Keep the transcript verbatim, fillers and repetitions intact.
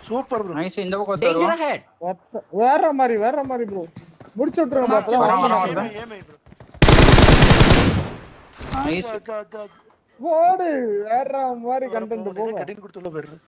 Super bro nice இந்த பக்கம் Danger தரோம் ahead. வேற மாதிரி வேற மாதிரி ப்ரோ முடிச்சு விட்டுருங்க பாப்பா வர வர வர ஏமே ப்ரோ நைஸ் போடு வேற மாதிரி கண்டென்ட் போங்க கட்டிங் கொடுத்துள்ள பேரு